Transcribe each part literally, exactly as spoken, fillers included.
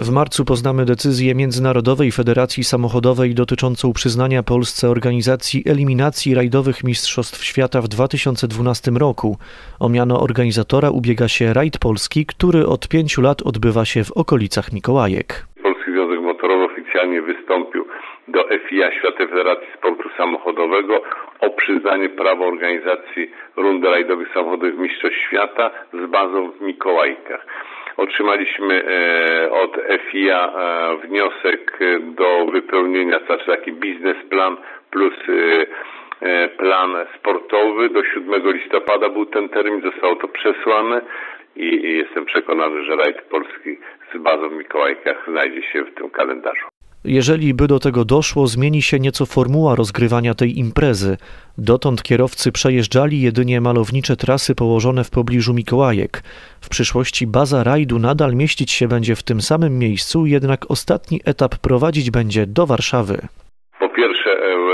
W marcu poznamy decyzję Międzynarodowej Federacji Samochodowej dotyczącą przyznania Polsce organizacji eliminacji rajdowych Mistrzostw Świata w dwa tysiące dwunastym roku. O miano organizatora ubiega się Rajd Polski, który od pięciu lat odbywa się w okolicach Mikołajek. Polski Związek Motorowy oficjalnie wystąpił do F I A, Światowej Federacji Sportu Samochodowego, o przyznanie prawa organizacji rundy rajdowych samochodowych Mistrzostw Świata z bazą w Mikołajkach. Otrzymaliśmy od F I A wniosek do wypełnienia, to znaczy taki biznesplan plus plan sportowy. Do siódmego listopada był ten termin, zostało to przesłane i jestem przekonany, że Rajd Polski z bazą w Mikołajkach znajdzie się w tym kalendarzu. Jeżeli by do tego doszło, zmieni się nieco formuła rozgrywania tej imprezy. Dotąd kierowcy przejeżdżali jedynie malownicze trasy położone w pobliżu Mikołajek. W przyszłości baza rajdu nadal mieścić się będzie w tym samym miejscu, jednak ostatni etap prowadzić będzie do Warszawy. Po pierwsze,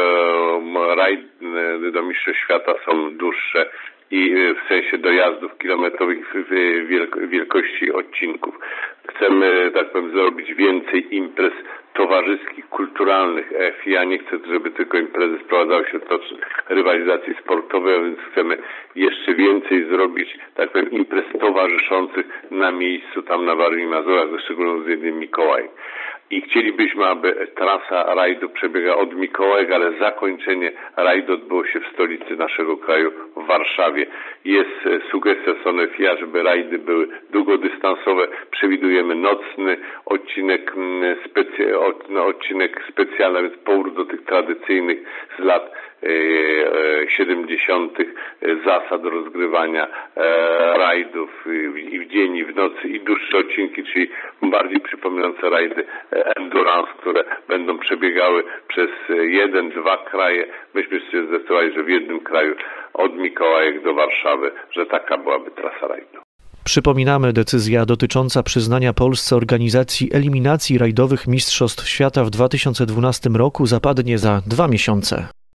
rajdy do Mistrzostw Świata są dłuższe i w sensie dojazdów kilometrowych, wielkości odcinków. Chcemy, tak powiem, zrobić więcej imprez towarzyskich, kulturalnych. F I A nie chce, żeby tylko imprezy sprowadzały się do rywalizacji sportowej, a więc chcemy jeszcze więcej zrobić, tak powiem, imprez towarzyszących na miejscu, tam na Warmii i Mazurach, ze szczególną z jednym Mikołaj. I chcielibyśmy, aby trasa rajdu przebiegała od Mikołajek, ale zakończenie rajdu odbyło się w stolicy naszego kraju, w Warszawie. Jest sugestia strony F I A, żeby rajdy były długodystansowe. Przewidujemy nocny odcinek, specy, odcinek specjalny, więc powrót do tych tradycyjnych z lat siedemdziesiątych zasad rozgrywania rajdów i w dzień, i w nocy, i dłuższe odcinki, czyli bardziej przypominające rajdy endurance, które będą przebiegały przez jeden, dwa kraje. Myśmy się zdecydowali, że w jednym kraju od Mikołajek do Warszawy, że taka byłaby trasa rajdu. Przypominamy, decyzja dotycząca przyznania Polsce organizacji eliminacji rajdowych Mistrzostw Świata w dwa tysiące dwunastym roku zapadnie za dwa miesiące.